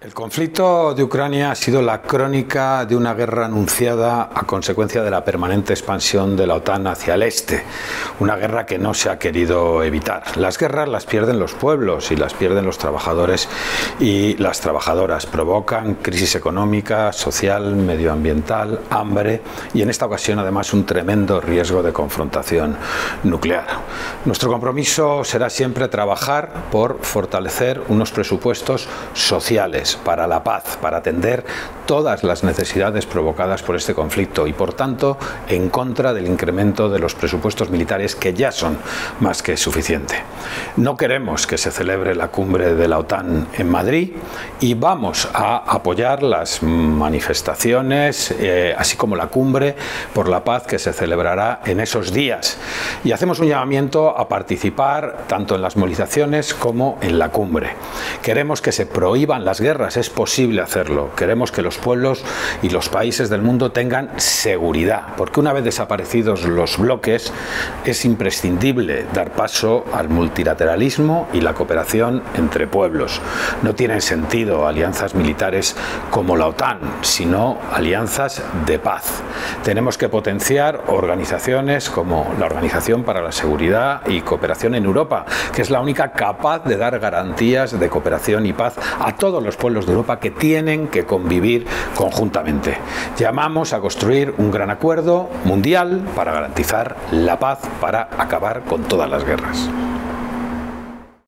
El conflicto de Ucrania ha sido la crónica de una guerra anunciada a consecuencia de la permanente expansión de la OTAN hacia el este. Una guerra que no se ha querido evitar. Las guerras las pierden los pueblos y las pierden los trabajadores y las trabajadoras. Provocan crisis económica, social, medioambiental, hambre y en esta ocasión además un tremendo riesgo de confrontación nuclear. Nuestro compromiso será siempre trabajar por fortalecer unos presupuestos sociales para la paz, para atender todas las necesidades provocadas por este conflicto y, por tanto, en contra del incremento de los presupuestos militares que ya son más que suficiente. No queremos que se celebre la cumbre de la OTAN en Madrid y vamos a apoyar las manifestaciones, así como la cumbre por la paz que se celebrará en esos días. Y hacemos un llamamiento a participar tanto en las movilizaciones como en la cumbre. Queremos que se prohíban las guerras. Es posible hacerlo. Queremos que los pueblos y los países del mundo tengan seguridad, porque una vez desaparecidos los bloques es imprescindible dar paso al multilateralismo y la cooperación entre pueblos. No tienen sentido alianzas militares como la OTAN, sino alianzas de paz. Tenemos que potenciar organizaciones como la Organización para la Seguridad y Cooperación en Europa, que es la única capaz de dar garantías de cooperación y paz a todos los pueblos de Europa que tienen que convivir conjuntamente. Llamamos a construir un gran acuerdo mundial para garantizar la paz, para acabar con todas las guerras.